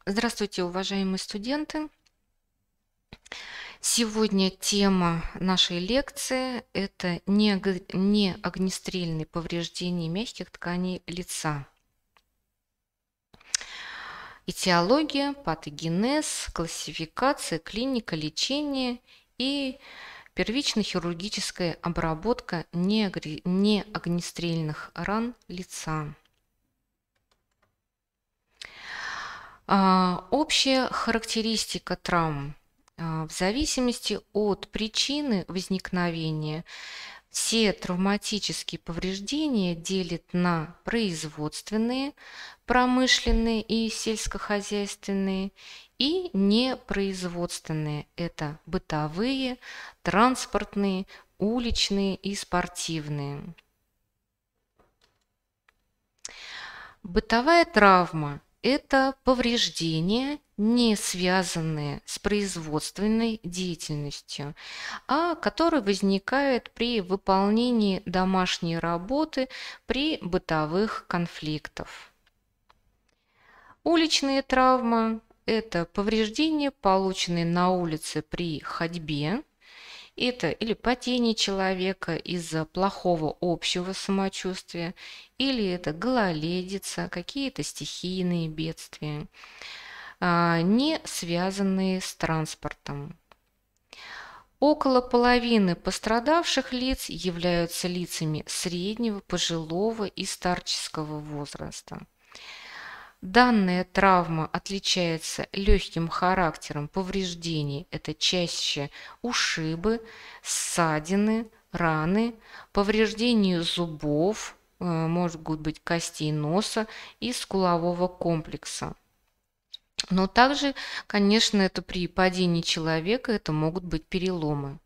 Здравствуйте, уважаемые студенты! Сегодня тема нашей лекции – это неогнестрельные повреждения мягких тканей лица. Этиология, патогенез, классификация, клиника, лечение и первично-хирургическая обработка неогнестрельных ран лица. Общая характеристика травм. В зависимости от причины возникновения все травматические повреждения делят на производственные, промышленные и сельскохозяйственные и непроизводственные. Это бытовые, транспортные, уличные и спортивные. Бытовая травма – это повреждения, не связанные с производственной деятельностью, а которые возникают при выполнении домашней работы при бытовых конфликтах. Уличные травмы – это повреждения, полученные на улице при ходьбе. Это или падение человека из-за плохого общего самочувствия, или это гололедица, какие-то стихийные бедствия, не связанные с транспортом. Около половины пострадавших лиц являются лицами среднего, пожилого и старческого возраста. Данная травма отличается легким характером повреждений. Это чаще ушибы, ссадины, раны, повреждения зубов, может быть костей носа и скулового комплекса. Но также, конечно, это при падении человека это могут быть переломы.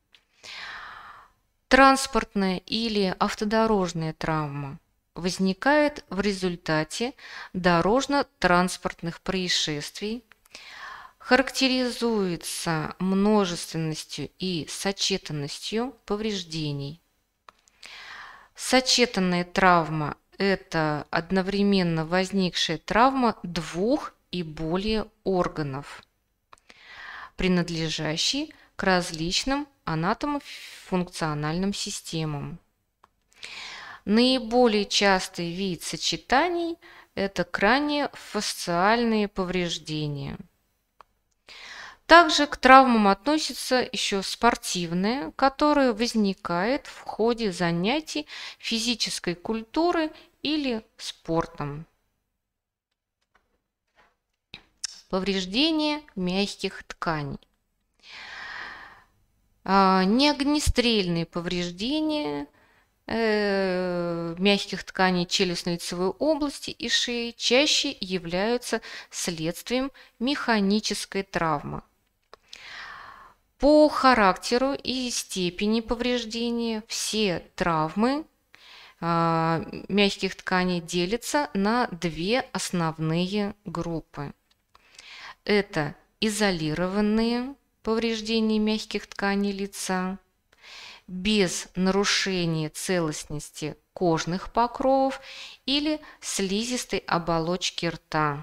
Транспортная или автодорожная травма возникает в результате дорожно-транспортных происшествий, характеризуется множественностью и сочетанностью повреждений. Сочетанная травма – это одновременно возникшая травма двух и более органов, принадлежащие к различным анатомофункциональным системам. Наиболее частый вид сочетаний – это краниофасциальные повреждения. Также к травмам относятся еще спортивные, которые возникают в ходе занятий физической культуры или спортом. Повреждения мягких тканей. Неогнестрельные повреждения мягких тканей челюстно-лицевой области и шеи чаще являются следствием механической травмы. По характеру и степени повреждения все травмы мягких тканей делятся на две основные группы. Это изолированные повреждения мягких тканей лица, без нарушения целостности кожных покровов или слизистой оболочки рта,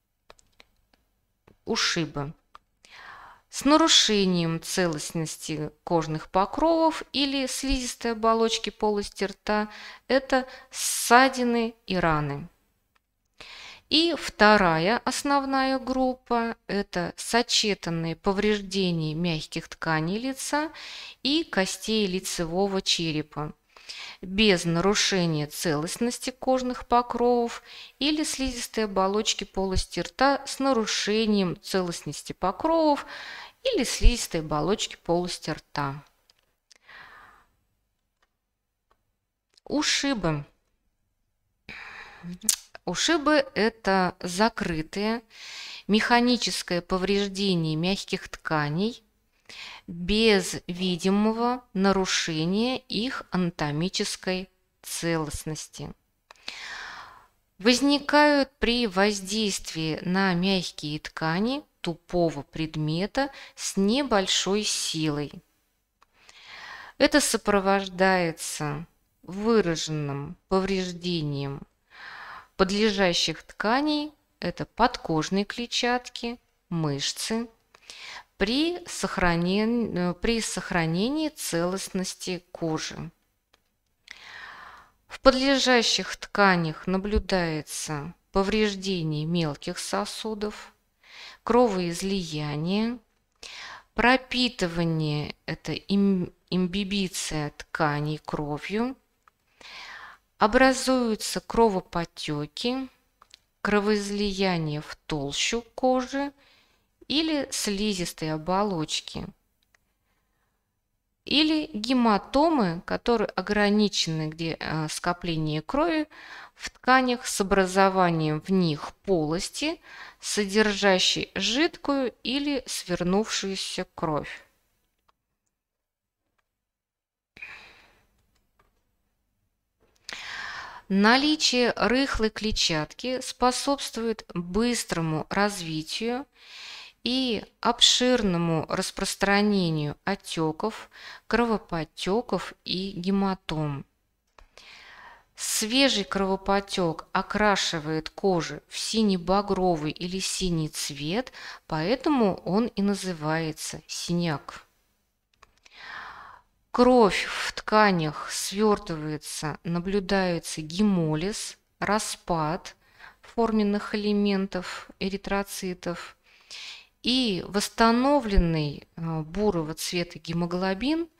ушибы. С нарушением целостности кожных покровов или слизистой оболочки полости рта – это ссадины и раны. И вторая основная группа – это сочетанные повреждения мягких тканей лица и костей лицевого черепа, без нарушения целостности кожных покровов или слизистой оболочки полости рта с нарушением целостности покровов или слизистой оболочки полости рта. Ушибы. Ушибы – это закрытое механическое повреждение мягких тканей без видимого нарушения их анатомической целостности. Возникают при воздействии на мягкие ткани тупого предмета с небольшой силой. Это сопровождается выраженным повреждением подлежащих тканей это подкожные клетчатки, мышцы, при сохранении целостности кожи. В подлежащих тканях наблюдается повреждение мелких сосудов, кровоизлияние, пропитывание – это имбибиция тканей кровью, образуются кровоподтеки, кровоизлияние в толщу кожи или слизистой оболочки, или гематомы, которые ограничены, где скопление крови в тканях с образованием в них полости, содержащей жидкую или свернувшуюся кровь. Наличие рыхлой клетчатки способствует быстрому развитию и обширному распространению отеков, кровоподтеков и гематом. Свежий кровоподтек окрашивает кожу в сине-багровый или синий цвет, поэтому он и называется синяк. Кровь в тканях свертывается, наблюдается гемолиз, распад форменных элементов эритроцитов, и восстановленный бурого цвета гемоглобин,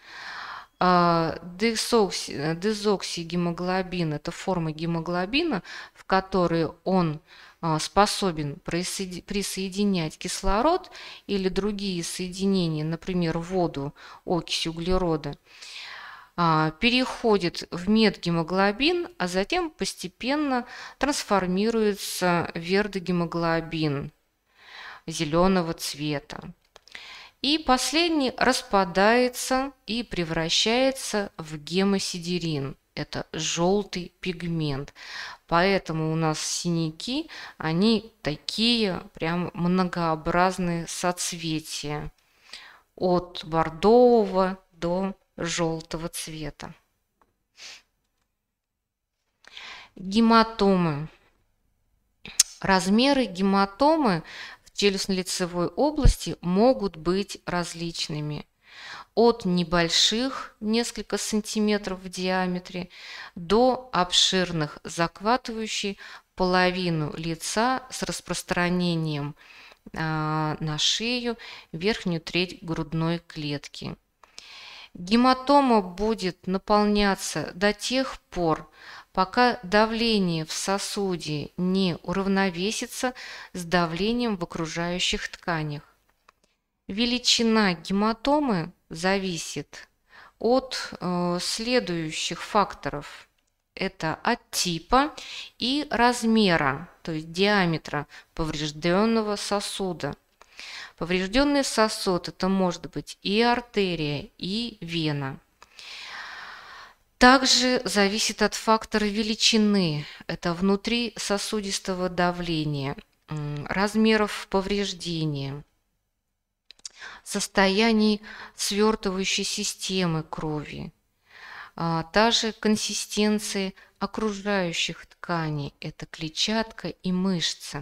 дезоксигемоглобин – это форма гемоглобина, в которой он способен присоединять кислород или другие соединения, например, воду, окись углерода, переходит в метгемоглобин, а затем постепенно трансформируется в вердогемоглобин зеленого цвета. И последний распадается и превращается в гемосидерин. Это желтый пигмент. Поэтому у нас синяки, они такие прям многообразные соцветия. От бордового до желтого цвета. Гематомы. Размеры гематомы в челюстно-лицевой области могут быть различными. От небольших, несколько сантиметров в диаметре, до обширных, захватывающих половину лица с распространением на шею, верхнюю треть грудной клетки. Гематома будет наполняться до тех пор, пока давление в сосуде не уравновесится с давлением в окружающих тканях. Величина гематомы зависит от следующих факторов. Это от типа и размера, то есть диаметра поврежденного сосуда. Поврежденный сосуд – это может быть и артерия, и вена. Также зависит от фактора величины, это внутрисосудистого давления, размеров повреждения, состояний свертывающей системы крови, также консистенции окружающих тканей, это клетчатка и мышцы.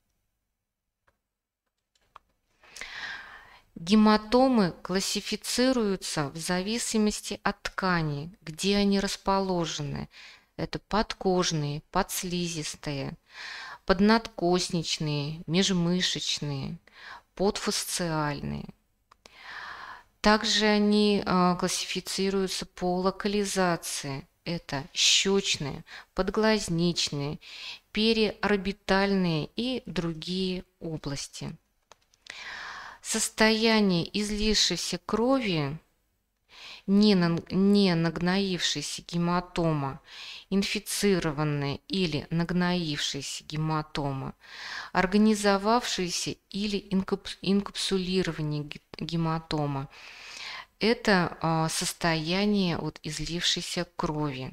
Гематомы классифицируются в зависимости от тканей, где они расположены. Это подкожные, подслизистые, поднадкосничные, межмышечные, подфасциальные. Также они классифицируются по локализации. Это щечные, подглазничные, периорбитальные и другие области. Состояние излившейся крови, не нагноившейся гематома, инфицированная или нагноившаяся гематома, организовавшаяся или инкапсулирование гематома – это состояние от излившейся крови.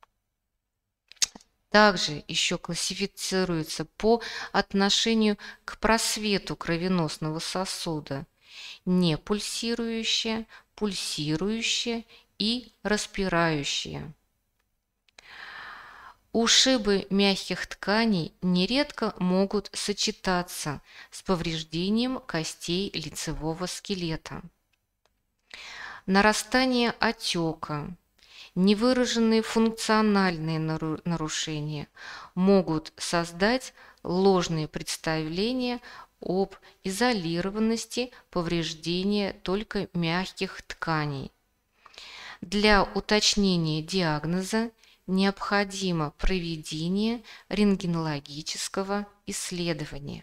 Также еще классифицируется по отношению к просвету кровеносного сосуда: непульсирующее, пульсирующее и распирающее. Ушибы мягких тканей нередко могут сочетаться с повреждением костей лицевого скелета. Нарастание отека, невыраженные функциональные нарушения могут создать ложные представления об изолированности повреждения только мягких тканей. Для уточнения диагноза необходимо проведение рентгенологического исследования.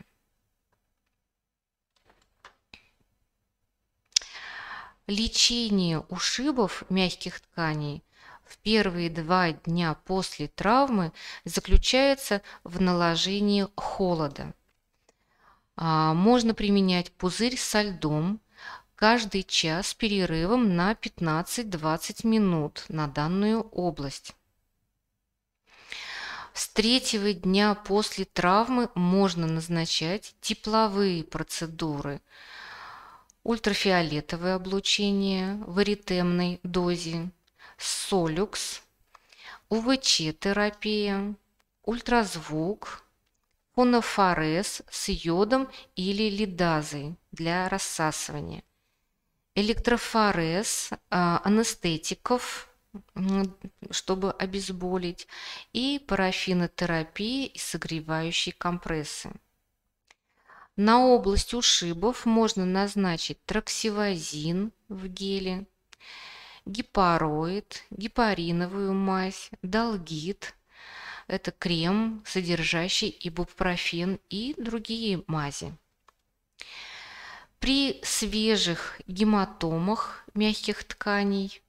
Лечение ушибов мягких тканей в первые 2 дня после травмы заключается в наложении холода. Можно применять пузырь со льдом каждый час с перерывом на 15-20 минут на данную область. С 3-го дня после травмы можно назначать тепловые процедуры, ультрафиолетовое облучение в эритемной дозе, солюкс, УВЧ-терапия, ультразвук, фонофорез с йодом или лидазой для рассасывания, электрофорез, анестетиков, чтобы обезболить, и парафинотерапия и согревающие компрессы. На область ушибов можно назначить троксивазин в геле, гепароид, гепариновую мазь, долгит, это крем, содержащий ибупрофен, и другие мази. При свежих гематомах мягких тканей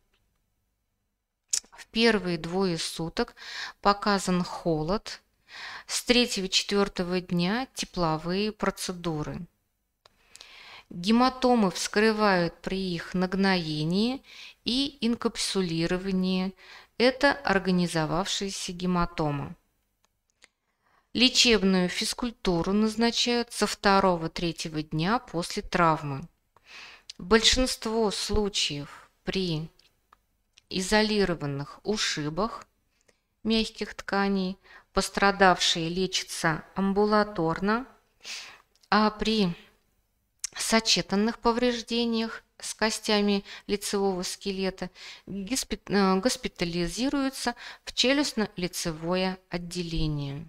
в первые 2 суток показан холод, с 3-4 дня тепловые процедуры. Гематомы вскрывают при их нагноении и инкапсулировании. Это организовавшаяся гематома. Лечебную физкультуру назначают со 2-3 дня после травмы. Большинство случаев при изолированных ушибах мягких тканей пострадавшие лечатся амбулаторно, а при сочетанных повреждениях с костями лицевого скелета госпитализируются в челюстно-лицевое отделение.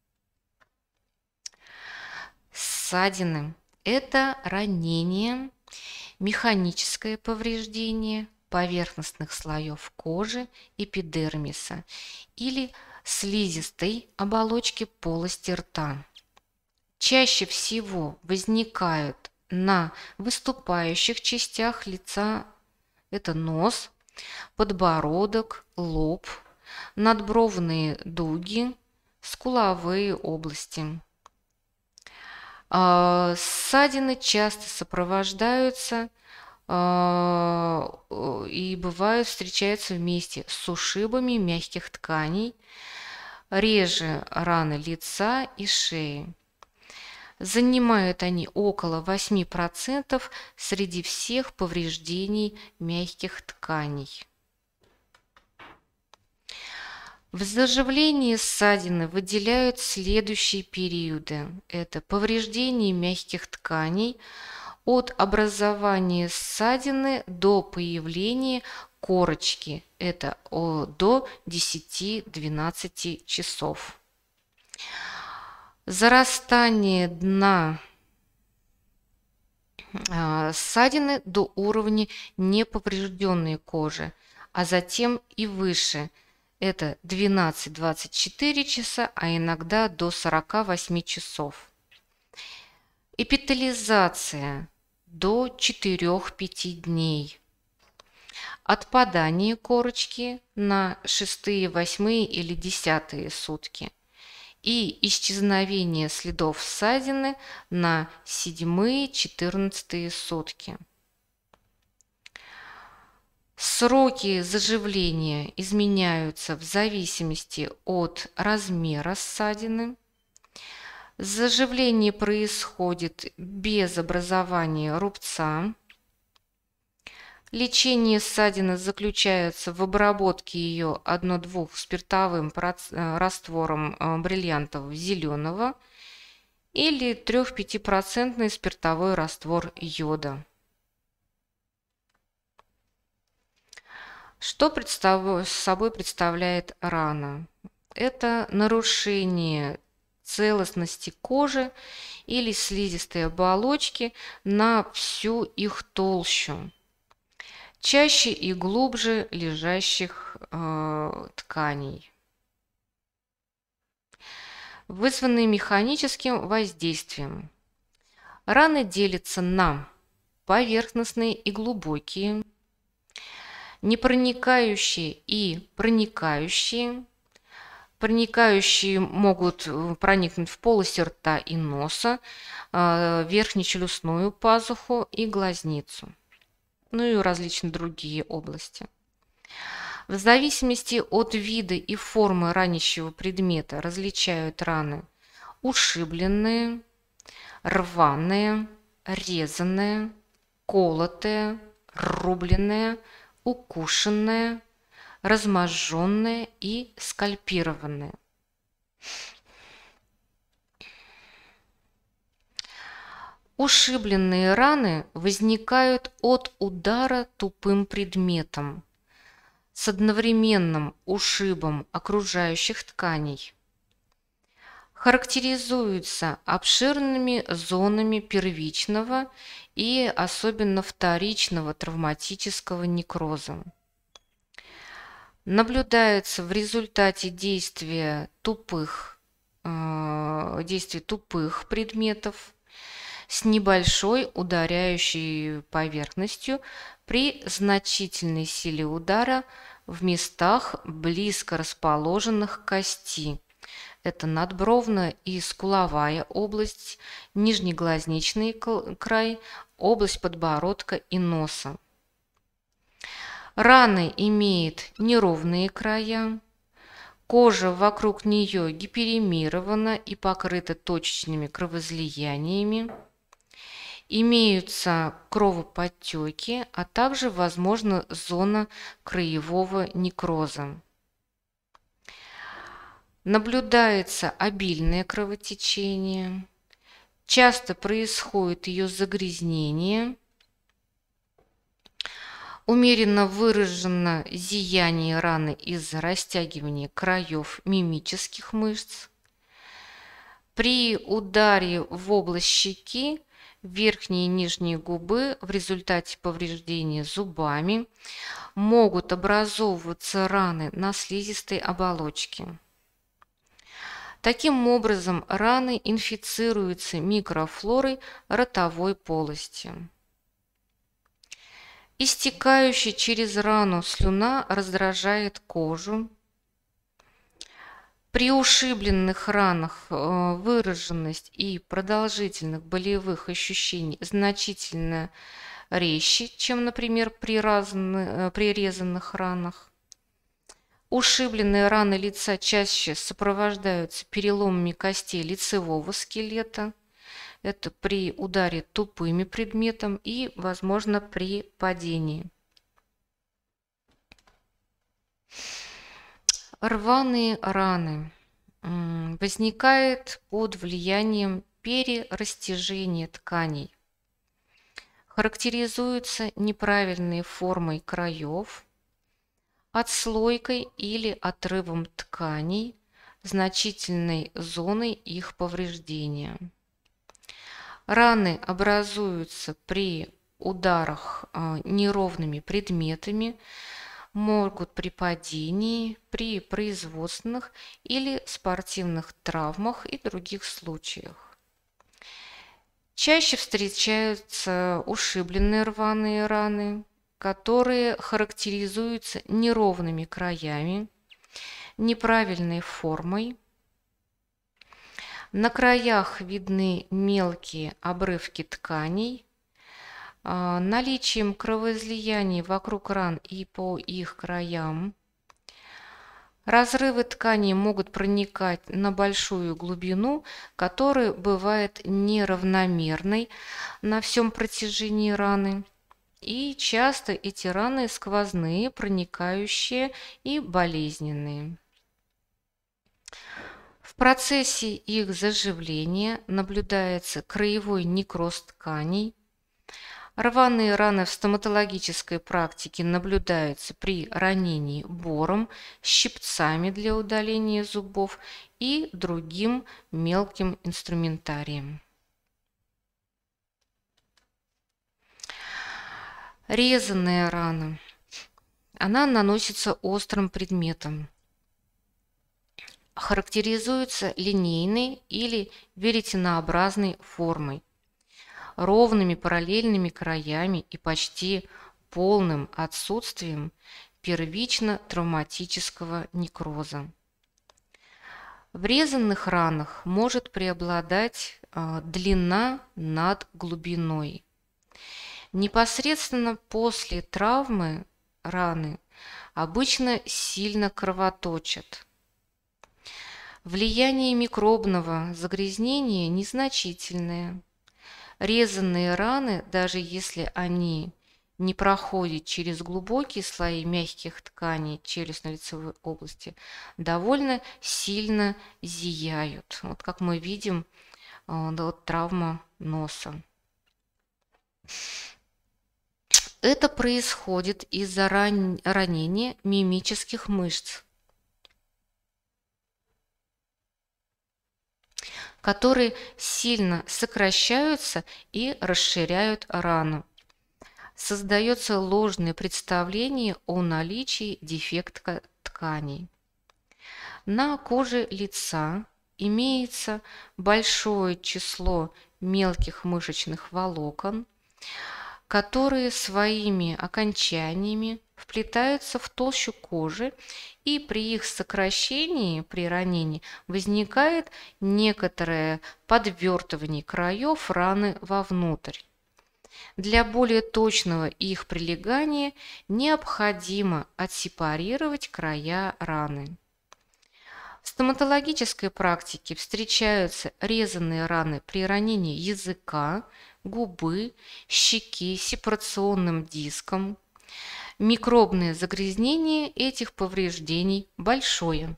Ссадины – это ранение, механическое повреждение поверхностных слоев кожи, эпидермиса или слизистой оболочки полости рта. Чаще всего возникают на выступающих частях лица, это нос, подбородок, лоб, надбровные дуги, скуловые области. Ссадины часто сопровождаются и бывают встречаются вместе с ушибами мягких тканей, реже раны лица и шеи. Занимают они около 8% среди всех повреждений мягких тканей. В заживлении ссадины выделяют следующие периоды. Это повреждение мягких тканей от образования ссадины до появления корочки. Это до 10-12 часов. Зарастание дна ссадины до уровня неповрежденной кожи, а затем и выше. Это 12-24 часа, а иногда до 48 часов. Эпителизация до 4-5 дней. Отпадание корочки на 6, 8 или 10 сутки. И исчезновение следов ссадины на 7-14 сутки. Сроки заживления изменяются в зависимости от размера ссадины. Заживление происходит без образования рубца. Лечение ссадины заключается в обработке ее 1-2 спиртовым раствором бриллиантового зеленого или 3-5% спиртовой раствор йода. Что собой представляет рана? Это нарушение целостности кожи или слизистой оболочки на всю их толщу, чаще и глубже лежащих тканей, вызванные механическим воздействием. Раны делятся на поверхностные и глубокие, непроникающие и проникающие. Проникающие могут проникнуть в полость рта и носа, верхнечелюстную пазуху и глазницу, ну и различные другие области. В зависимости от вида и формы ранящего предмета различают раны ушибленные, рваные, резаные, колотые, рубленные, укушенные, разможженные и скальпированные. Ушибленные раны возникают от удара тупым предметом с одновременным ушибом окружающих тканей. Характеризуются обширными зонами первичного и особенно вторичного травматического некроза. Наблюдается в результате действия тупых предметов с небольшой ударяющей поверхностью при значительной силе удара в местах, близко расположенных к кости. Это надбровная и скуловая область, нижнеглазничный край, область подбородка и носа. Раны имеют неровные края, кожа вокруг нее гиперемирована и покрыта точечными кровоизлияниями, имеются кровоподтеки, а также возможна зона краевого некроза. Наблюдается обильное кровотечение, часто происходит ее загрязнение, умеренно выражено зияние раны из-за растягивания краев мимических мышц. При ударе в область щеки, верхние и нижние губы в результате повреждения зубами могут образовываться раны на слизистой оболочке. Таким образом, раны инфицируются микрофлорой ротовой полости. Истекающая через рану слюна раздражает кожу. При ушибленных ранах выраженность и продолжительных болевых ощущений значительно резче, чем, например, при резанных ранах. Ушибленные раны лица чаще сопровождаются переломами костей лицевого скелета. Это при ударе тупыми предметом и, возможно, при падении. Рваные раны возникают под влиянием перерастяжения тканей. Характеризуются неправильной формой краев, отслойкой или отрывом тканей, значительной зоной их повреждения. Раны образуются при ударах неровными предметами, могут при падении, при производственных или спортивных травмах и других случаях. Чаще встречаются ушибленные рваные раны, которые характеризуются неровными краями, неправильной формой. На краях видны мелкие обрывки тканей, наличием кровоизлияний вокруг ран и по их краям. Разрывы тканей могут проникать на большую глубину, которая бывает неравномерной на всем протяжении раны. И часто эти раны сквозные, проникающие и болезненные. В процессе их заживления наблюдается краевой некроз тканей. Рваные раны в стоматологической практике наблюдаются при ранении бором, щипцами для удаления зубов и другим мелким инструментарием. Резанная рана. Она наносится острым предметом. Характеризуется линейной или веретенообразной формой, ровными параллельными краями и почти полным отсутствием первично-травматического некроза. В резанных ранах может преобладать длина над глубиной. Непосредственно после травмы раны обычно сильно кровоточат. Влияние микробного загрязнения незначительное. Резанные раны, даже если они не проходят через глубокие слои мягких тканей челюстно-лицевой области, довольно сильно зияют. Вот как мы видим, вот травма носа. Это происходит из-за ранения мимических мышц, которые сильно сокращаются и расширяют рану. Создается ложное представление о наличии дефекта тканей. На коже лица имеется большое число мелких мышечных волокон, которые своими окончаниями вплетаются в толщу кожи, и при их сокращении, при ранении, возникает некоторое подвертывание краев раны вовнутрь. Для более точного их прилегания необходимо отсепарировать края раны. В стоматологической практике встречаются резанные раны при ранении языка, губы, щеки сепарационным диском. Микробное загрязнение этих повреждений большое.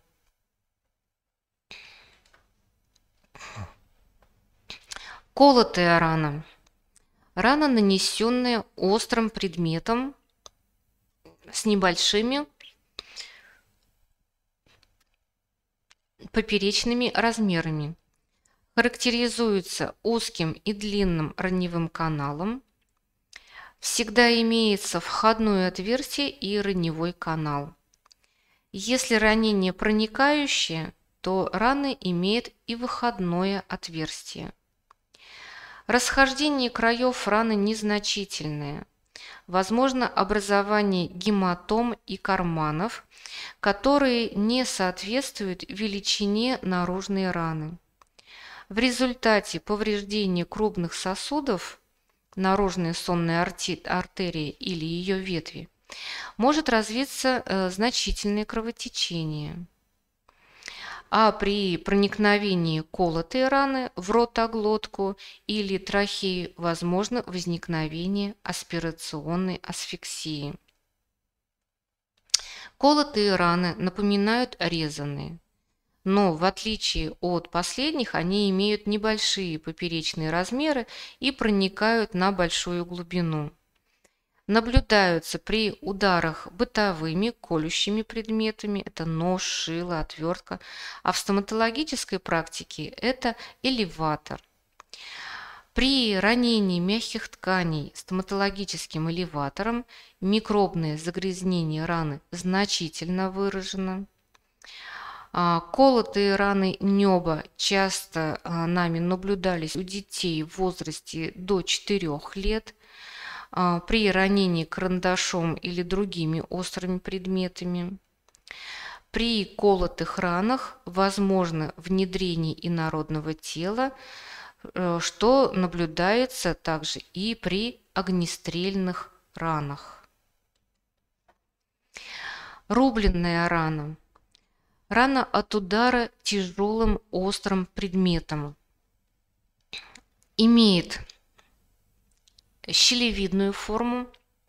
Колотая рана. Рана, нанесенная острым предметом с небольшими поперечными размерами. Характеризуется узким и длинным раневым каналом. Всегда имеется входное отверстие и раневой канал. Если ранение проникающее, то рана имеет и выходное отверстие. Расхождение краев раны незначительное. Возможно образование гематом и карманов, которые не соответствуют величине наружной раны. В результате повреждения крупных сосудов, наружной сонной артерии или ее ветви, может развиться значительное кровотечение. А при проникновении колотой раны в ротоглотку или трахею возможно возникновение аспирационной асфиксии. Колотые раны напоминают резаные, но в отличие от последних они имеют небольшие поперечные размеры и проникают на большую глубину. Наблюдаются при ударах бытовыми колющими предметами, это нож, шило, отвертка, а в стоматологической практике это элеватор. При ранении мягких тканей стоматологическим элеватором микробное загрязнение раны значительно выражено. Колотые раны неба часто нами наблюдались у детей в возрасте до 4 лет. При ранении карандашом или другими острыми предметами. При колотых ранах возможно внедрение инородного тела, что наблюдается также и при огнестрельных ранах. Рубленная рана. Рана от удара тяжелым острым предметом. Имеет щелевидную форму,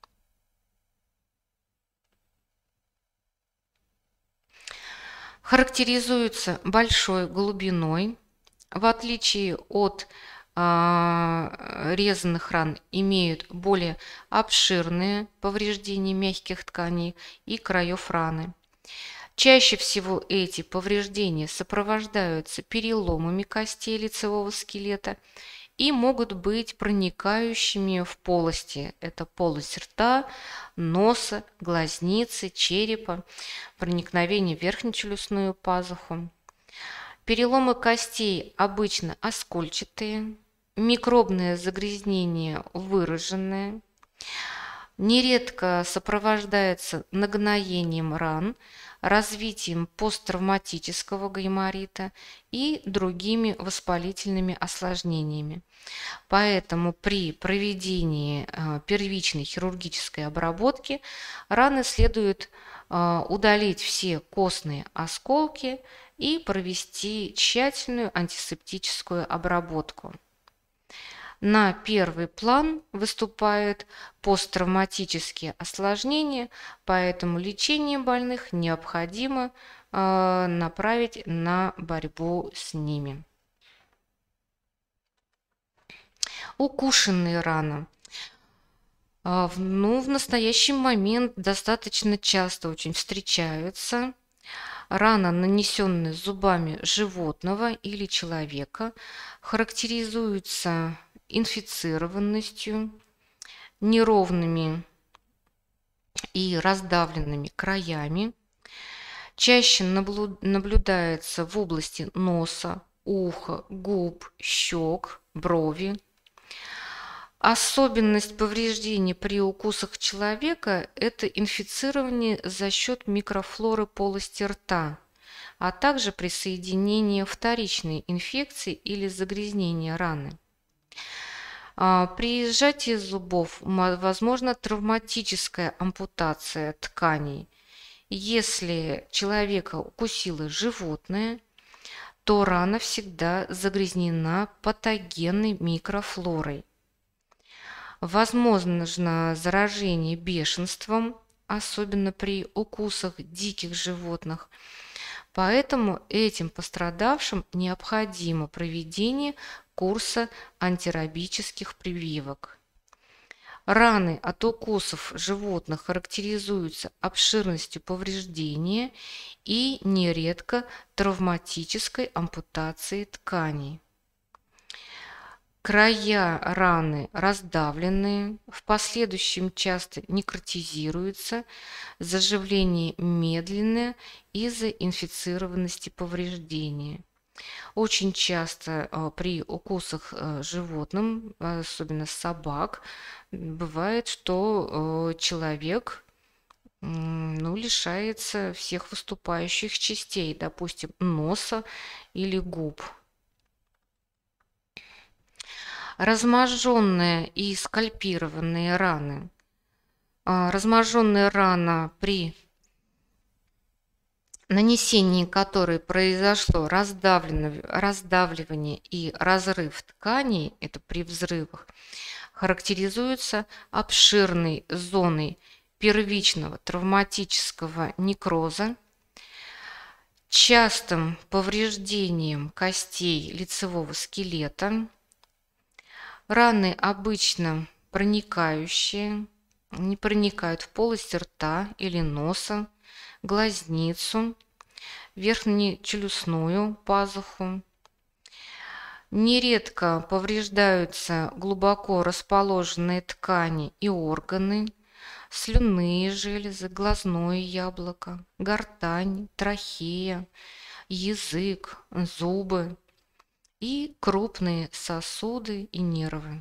Характеризуется большой глубиной. В отличие от резанных ран, имеют более обширные повреждения мягких тканей и краев раны. Чаще всего эти повреждения сопровождаются переломами костей лицевого скелета и могут быть проникающими в полости. Это полость рта, носа, глазницы, черепа, проникновение в верхнечелюстную пазуху. Переломы костей обычно оскольчатые, микробное загрязнение выраженное, нередко сопровождается нагноением ран, развитием посттравматического гайморита и другими воспалительными осложнениями. Поэтому при проведении первичной хирургической обработки раны следует удалить все костные осколки и провести тщательную антисептическую обработку. На первый план выступают посттравматические осложнения, поэтому лечение больных необходимо направить на борьбу с ними. Укушенные раны. В настоящий момент достаточно часто очень встречаются. Рана, нанесенная зубами животного или человека, характеризуется инфицированностью, неровными и раздавленными краями. Чаще наблюдается в области носа, уха, губ, щек, брови. Особенность повреждений при укусах человека – это инфицирование за счет микрофлоры полости рта, а также присоединение вторичной инфекции или загрязнения раны. При сжатии зубов возможна травматическая ампутация тканей. Если человека укусило животное, то рана всегда загрязнена патогенной микрофлорой. Возможно заражение бешенством, особенно при укусах диких животных. Поэтому этим пострадавшим необходимо проведение курса антирабических прививок. Раны от укусов животных характеризуются обширностью повреждения и нередко травматической ампутацией тканей. Края раны раздавленные, в последующем часто некротизируются, заживление медленное из-за инфицированности повреждения. Очень часто при укусах животным, особенно собак, бывает, что человек лишается всех выступающих частей, допустим, носа или губ. Разможженные и скальпированные раны. Разможженная рана, при нанесении которой произошло раздавливание и разрыв тканей, это при взрывах, характеризуется обширной зоной первичного травматического некроза, частым повреждением костей лицевого скелета. Раны обычно проникающие, не проникают в полость рта или носа, глазницу, верхнечелюстную пазуху. Нередко повреждаются глубоко расположенные ткани и органы, слюнные железы, глазное яблоко, гортань, трахея, язык, зубы и крупные сосуды и нервы.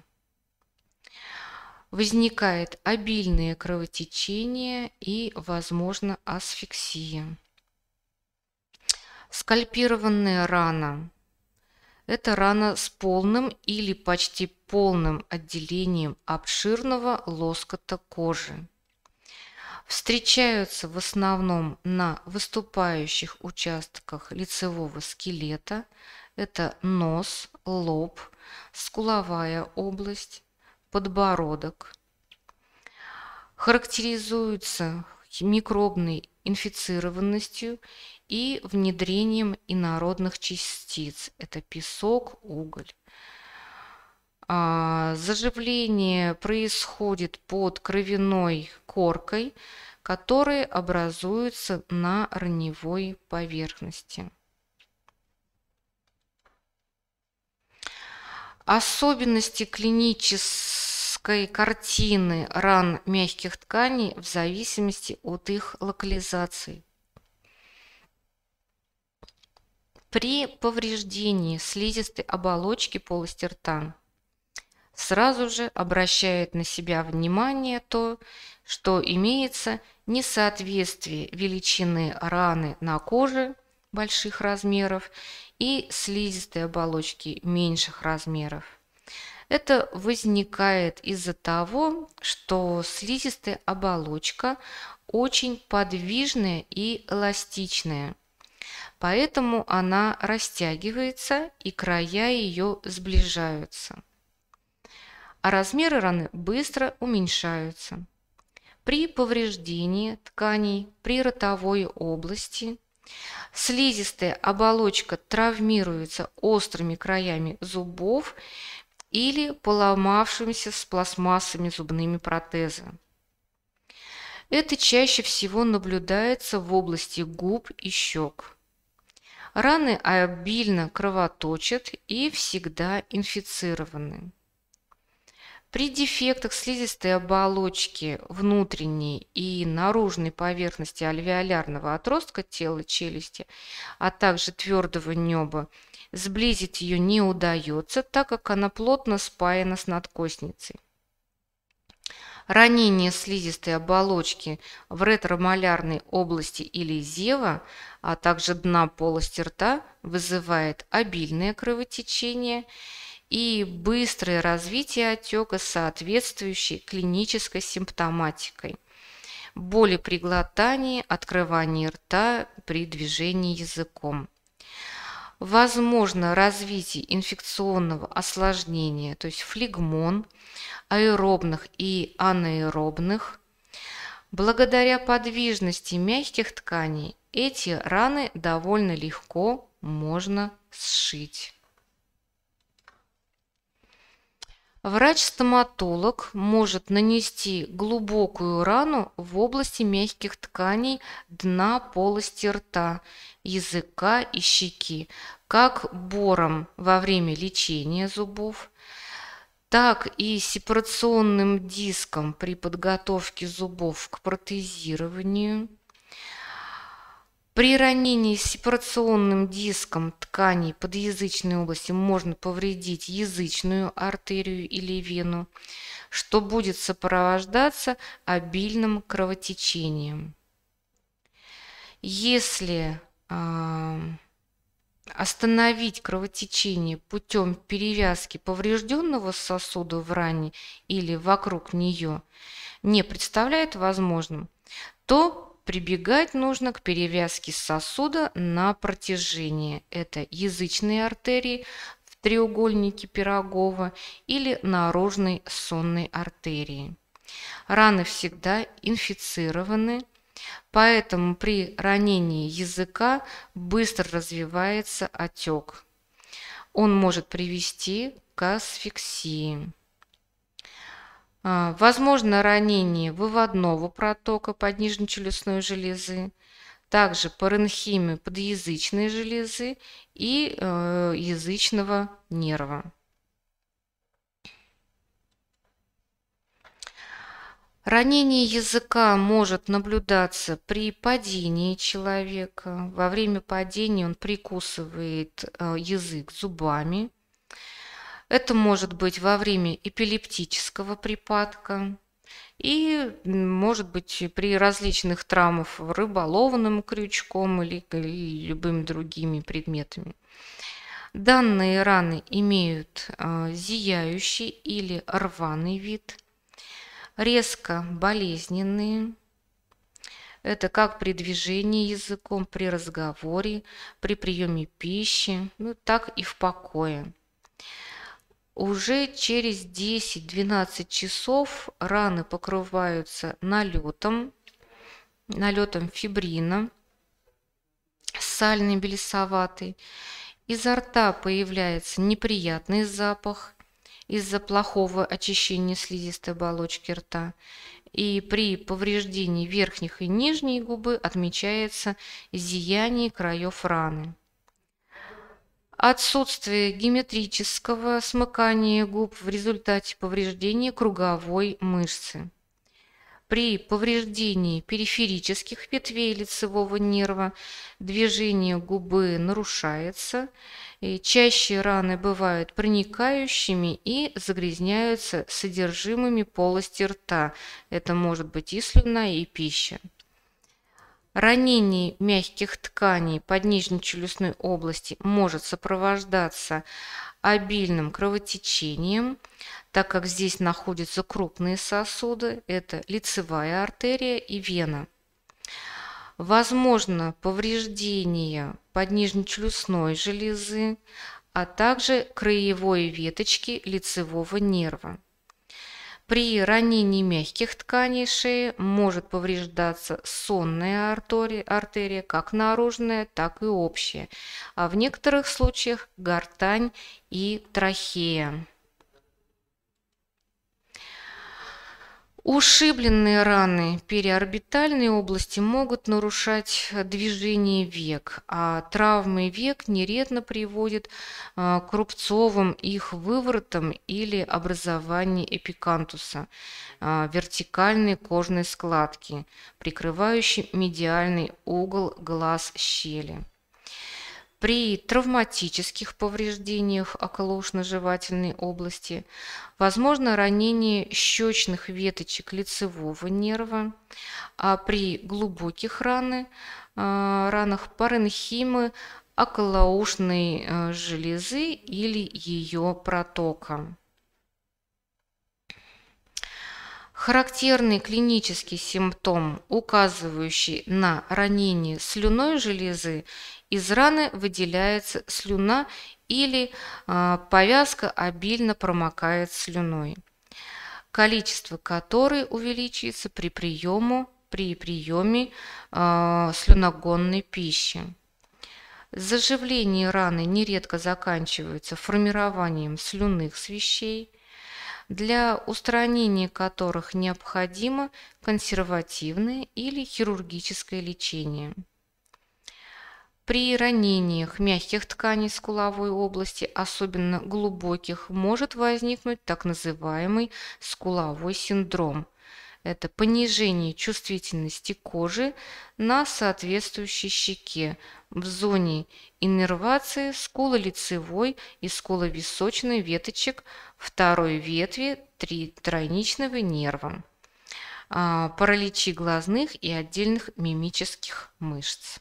Возникает обильное кровотечение и, возможно, асфиксия. Скальпированная рана – это рана с полным или почти полным отделением обширного лоскута кожи. Встречаются в основном на выступающих участках лицевого скелета. Это нос, лоб, скуловая область, подбородок. Характеризуются микробной инфицированностью и внедрением инородных частиц. Это песок, уголь. Заживление происходит под кровяной коркой, которая образуется на раневой поверхности. Особенности клинической картины ран мягких тканей в зависимости от их локализации. При повреждении слизистой оболочки полости рта сразу же обращает на себя внимание то, что имеется несоответствие величины раны на коже больших размеров и слизистой оболочки меньших размеров. Это возникает из-за того, что слизистая оболочка очень подвижная и эластичная, поэтому она растягивается и края ее сближаются, а размеры раны быстро уменьшаются. При повреждении тканей при ротовой области слизистая оболочка травмируется острыми краями зубов или поломавшимися с пластмассами зубными протезами. Это чаще всего наблюдается в области губ и щек. Раны обильно кровоточат и всегда инфицированы. При дефектах слизистой оболочки внутренней и наружной поверхности альвеолярного отростка тела челюсти, а также твердого неба, сблизить ее не удается, так как она плотно спаяна с надкостницей. Ранение слизистой оболочки в ретромалярной области или зева, а также дна полости рта вызывает обильное кровотечение и быстрое развитие отека с соответствующей клинической симптоматикой. Боли при глотании, открывании рта при движении языком. Возможно развитие инфекционного осложнения, то есть флегмон, аэробных и анаэробных. Благодаря подвижности мягких тканей эти раны довольно легко можно сшить. Врач-стоматолог может нанести глубокую рану в области мягких тканей дна полости рта, языка и щеки, как бором во время лечения зубов, так и сепарационным диском при подготовке зубов к протезированию. При ранении сепарационным диском тканей подъязычной области можно повредить язычную артерию или вену, что будет сопровождаться обильным кровотечением. Если остановить кровотечение путем перевязки поврежденного сосуда в ране или вокруг нее не представляет возможным, то прибегать нужно к перевязке сосуда на протяжении. Это язычные артерии в треугольнике Пирогова или наружной сонной артерии. Раны всегда инфицированы, поэтому при ранении языка быстро развивается отек. Он может привести к асфиксии. Возможно ранение выводного протока поднижно-челюстной железы, также паренхимия подъязычной железы и язычного нерва. Ранение языка может наблюдаться при падении человека. Во время падения он прикусывает язык зубами. Это может быть во время эпилептического припадка и может быть при различных травмах рыболовным крючком или любыми другими предметами. Данные раны имеют зияющий или рваный вид, резко болезненные. Это как при движении языком, при разговоре, при приеме пищи, так и в покое. Уже через 10-12 часов раны покрываются налетом фибрина с сальный, белесоватый. Изо рта появляется неприятный запах из-за плохого очищения слизистой оболочки рта. И при повреждении верхних и нижней губы отмечается зияние краев раны. Отсутствие геометрического смыкания губ в результате повреждения круговой мышцы. При повреждении периферических ветвей лицевого нерва движение губы нарушается, и чаще раны бывают проникающими и загрязняются содержимыми полости рта. Это может быть и слюна, и пища. Ранение мягких тканей поднижнечелюстной области может сопровождаться обильным кровотечением, так как здесь находятся крупные сосуды, это лицевая артерия и вена. Возможно повреждение поднижнечелюстной железы, а также краевой веточки лицевого нерва. При ранении мягких тканей шеи может повреждаться сонная артерия, как наружная, так и общая, а в некоторых случаях гортань и трахея. Ушибленные раны периорбитальной области могут нарушать движение век, а травмы век нередко приводят к рубцовым их выворотам или образованию эпикантуса, вертикальной кожной складки, прикрывающей медиальный угол глаз щели. При травматических повреждениях околоушно-жевательной области возможно ранение щечных веточек лицевого нерва, а при глубоких ранах паренхимы околоушной железы или ее протока. Характерный клинический симптом, указывающий на ранение слюнной железы, из раны выделяется слюна или повязка обильно промокает слюной, количество которой увеличивается при приеме слюногонной пищи. Заживление раны нередко заканчивается формированием слюнных свищей, для устранения которых необходимо консервативное или хирургическое лечение. При ранениях мягких тканей скуловой области, особенно глубоких, может возникнуть так называемый скуловой синдром. Это понижение чувствительности кожи на соответствующей щеке в зоне иннервации скулолицевой и скуловисочной веточек второй ветви тройничного нерва, параличи глазных и отдельных мимических мышц.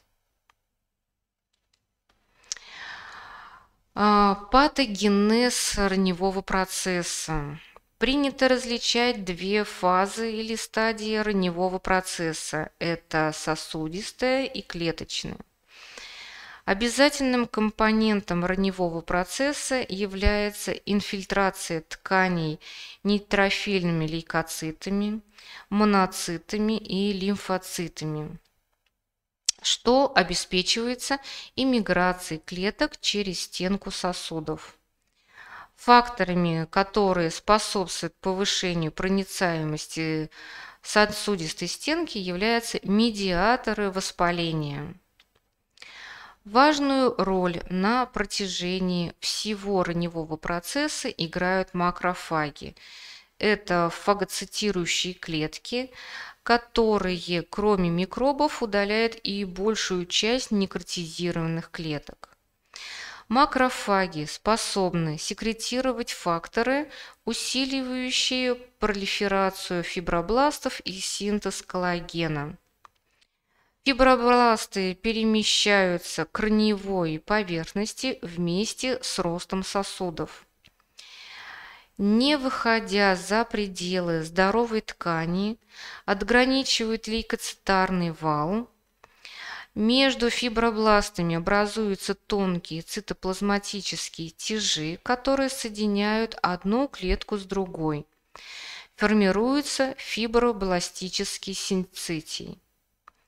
Патогенез раневого процесса. Принято различать две фазы или стадии раневого процесса. Это сосудистая и клеточная. Обязательным компонентом раневого процесса является инфильтрация тканей нейтрофильными лейкоцитами, моноцитами и лимфоцитами, что обеспечивается иммиграцией клеток через стенку сосудов. Факторами, которые способствуют повышению проницаемости сосудистой стенки, являются медиаторы воспаления. Важную роль на протяжении всего раневого процесса играют макрофаги. Это фагоцитирующие клетки, которые, кроме микробов, удаляют и большую часть некротизированных клеток. Макрофаги способны секретировать факторы, усиливающие пролиферацию фибробластов и синтез коллагена. Фибробласты перемещаются к раневой поверхности вместе с ростом сосудов. Не выходя за пределы здоровой ткани, отграничивают лейкоцитарный вал. Между фибробластами образуются тонкие цитоплазматические тяжи, которые соединяют одну клетку с другой. Формируется фибробластический синцитий.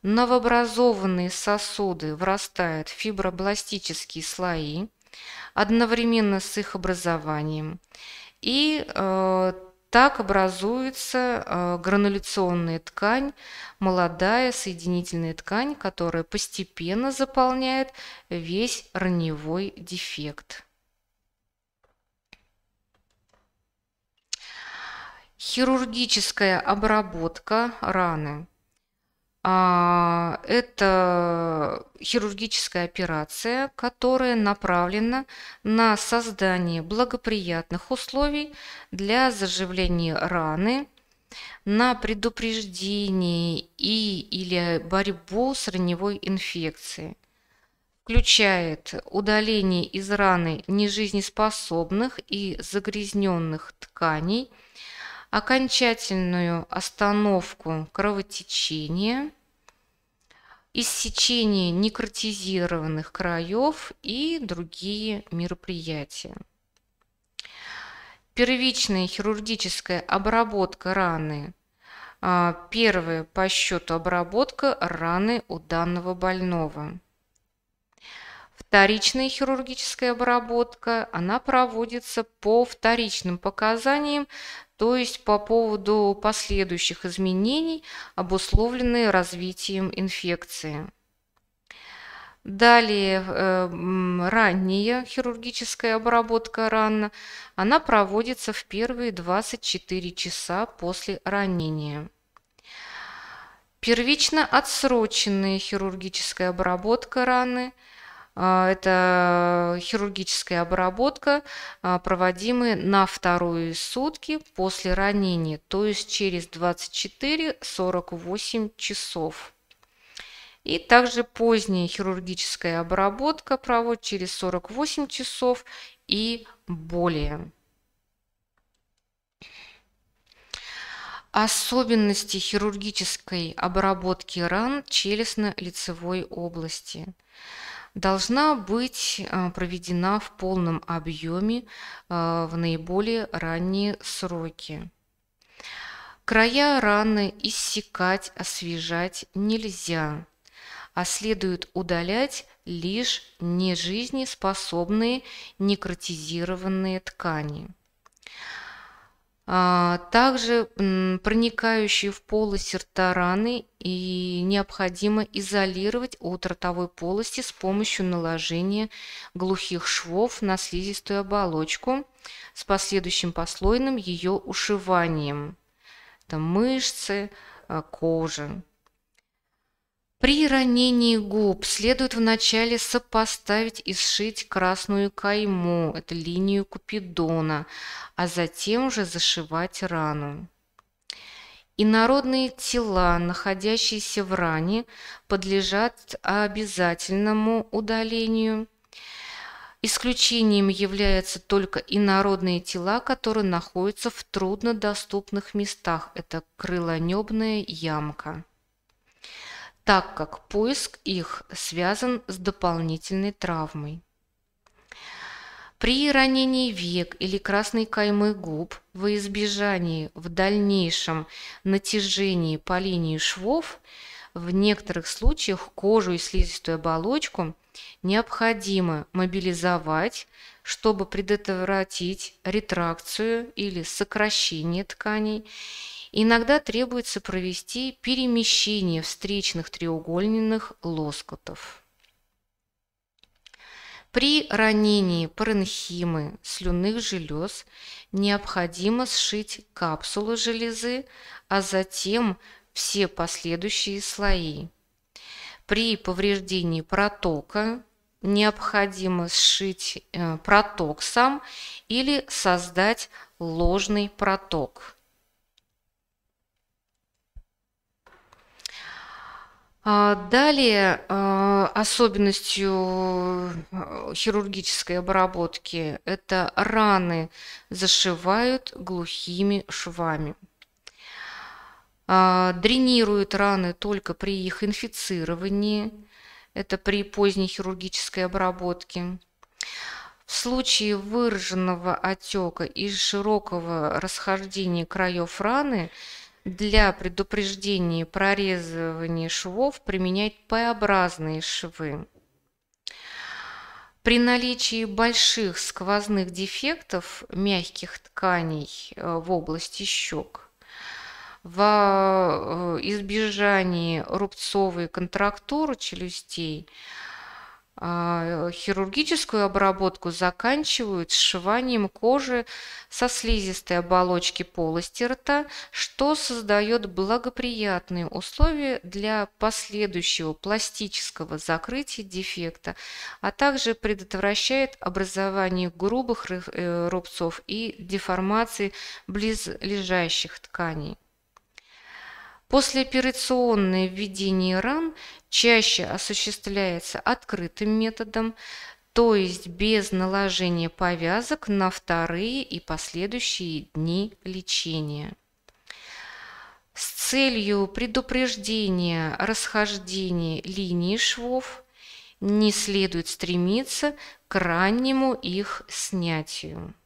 новообразованные сосуды врастают в фибробластические слои одновременно с их образованием. И так образуется грануляционная ткань, молодая соединительная ткань, которая постепенно заполняет весь раневой дефект. Хирургическая обработка раны. Это хирургическая операция, которая направлена на создание благоприятных условий для заживления раны, на предупреждение или борьбу с раневой инфекцией. Включает удаление из раны нежизнеспособных и загрязненных тканей, окончательную остановку кровотечения, иссечение некротизированных краев и другие мероприятия. Первичная хирургическая обработка раны. Первая по счету обработка раны у данного больного. Вторичная хирургическая обработка, она проводится по вторичным показаниям, то есть по поводу последующих изменений, обусловленных развитием инфекции. Далее, ранняя хирургическая обработка ран, она проводится в первые 24 часа после ранения. Первично отсроченная хирургическая обработка раны. Это хирургическая обработка, проводимая на вторые сутки после ранения, то есть через 24-48 часов. И также поздняя хирургическая обработка проводится через 48 часов и более. Особенности хирургической обработки ран челюстно-лицевой области. Должна быть проведена в полном объеме в наиболее ранние сроки. Края раны иссекать, освежать нельзя, а следует удалять лишь нежизнеспособные некротизированные ткани. Также проникающие в полость рта раны и необходимо изолировать от ротовой полости с помощью наложения глухих швов на слизистую оболочку с последующим послойным ее ушиванием. Это мышцы, кожа. При ранении губ следует вначале сопоставить и сшить красную кайму, это линию Купидона, а затем уже зашивать рану. Инородные тела, находящиеся в ране, подлежат обязательному удалению. Исключением являются только инородные тела, которые находятся в труднодоступных местах, это крылонебная ямка, так как поиск их связан с дополнительной травмой. При ранении век или красной каймы губ во избежание в дальнейшем натяжения по линии швов в некоторых случаях кожу и слизистую оболочку необходимо мобилизовать, чтобы предотвратить ретракцию или сокращение тканей. Иногда требуется провести перемещение встречных треугольных лоскутов. При ранении паренхимы слюнных желез необходимо сшить капсулу железы, а затем все последующие слои. При повреждении протока необходимо сшить проток сам или создать ложный проток. Далее особенностью хирургической обработки это раны зашивают глухими швами. Дренируют раны только при их инфицировании, это при поздней хирургической обработке. В случае выраженного отека и широкого расхождения краев раны Для предупреждения прорезывания швов применять П-образные швы. При наличии больших сквозных дефектов мягких тканей в области щек, во избежании рубцовой контрактуры челюстей, хирургическую обработку заканчивают сшиванием кожи со слизистой оболочки полости рта, что создает благоприятные условия для последующего пластического закрытия дефекта, а также предотвращает образование грубых рубцов и деформации близлежащих тканей. Послеоперационное введение ран чаще осуществляется открытым методом, то есть без наложения повязок на вторые и последующие дни лечения. С целью предупреждения расхождения линий швов не следует стремиться к раннему их снятию.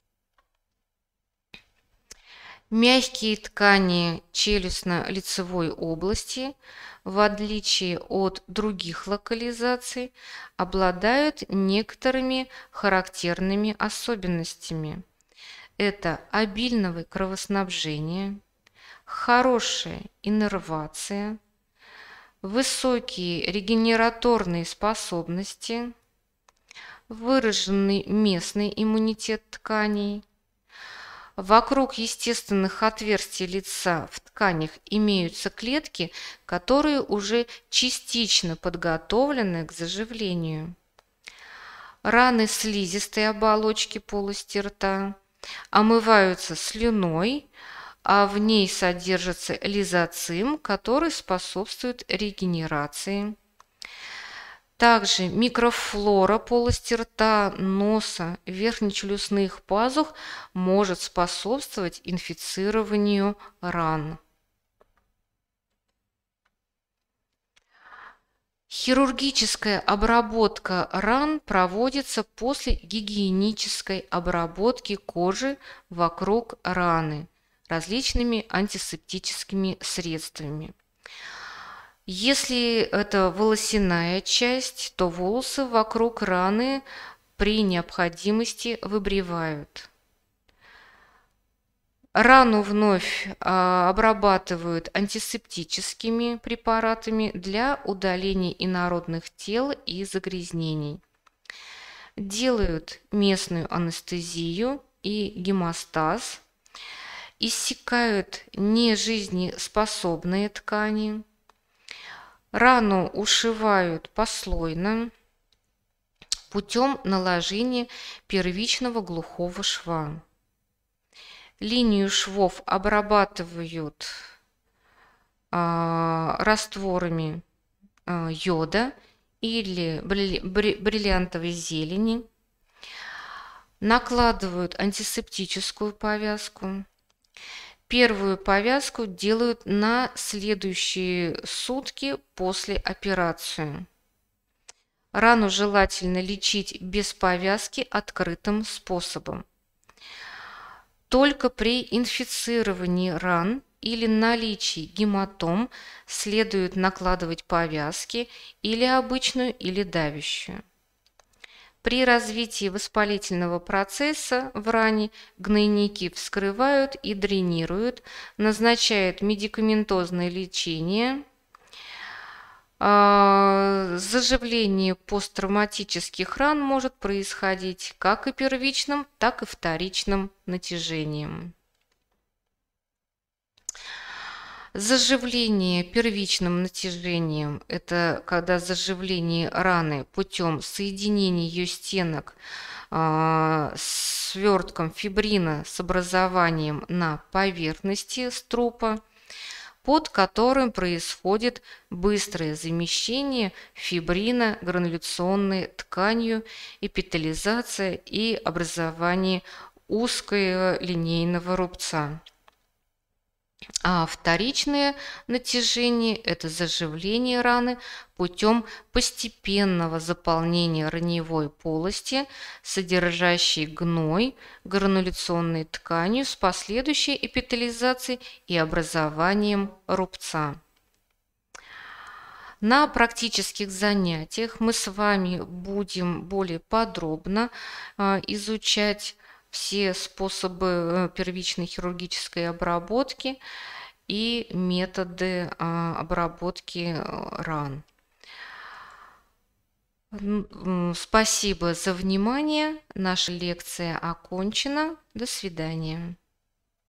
Мягкие ткани челюстно-лицевой области, в отличие от других локализаций, обладают некоторыми характерными особенностями. Это обильное кровоснабжение, хорошая иннервация, высокие регенераторные способности, выраженный местный иммунитет тканей. Вокруг естественных отверстий лица в тканях имеются клетки, которые уже частично подготовлены к заживлению. Раны слизистой оболочки полости рта омываются слюной, а в ней содержится лизоцим, который способствует регенерации. Также микрофлора полости рта, носа, верхнечелюстных пазух может способствовать инфицированию ран. Хирургическая обработка ран проводится после гигиенической обработки кожи вокруг раны различными антисептическими средствами. Если это волосяная часть, то волосы вокруг раны при необходимости выбривают. Рану вновь обрабатывают антисептическими препаратами для удаления инородных тел и загрязнений. Делают местную анестезию и гемостаз, иссекают нежизнеспособные ткани. Рану ушивают послойно путем наложения первичного глухого шва. Линию швов обрабатывают растворами йода или бриллиантовой зелени, накладывают антисептическую повязку. Первую повязку делают на следующие сутки после операции. Рану желательно лечить без повязки открытым способом. Только при инфицировании ран или наличии гематом следует накладывать повязки или обычную, или давящую. При развитии воспалительного процесса в ране гнойники вскрывают и дренируют, назначают медикаментозное лечение. Заживление посттравматических ран может происходить как и первичным, так и вторичным натяжением. Заживление первичным натяжением – это когда заживление раны путем соединения ее стенок свертком фибрина с образованием на поверхности струпа, под которым происходит быстрое замещение фибрина грануляционной тканью, эпителизация и образование узкого линейного рубца. А вторичное натяжение – это заживление раны путем постепенного заполнения раневой полости, содержащей гной, грануляционной тканью с последующей эпителизацией и образованием рубца. На практических занятиях мы с вами будем более подробно изучать все способы первичной хирургической обработки и методы обработки ран. Спасибо за внимание. Наша лекция окончена. До свидания.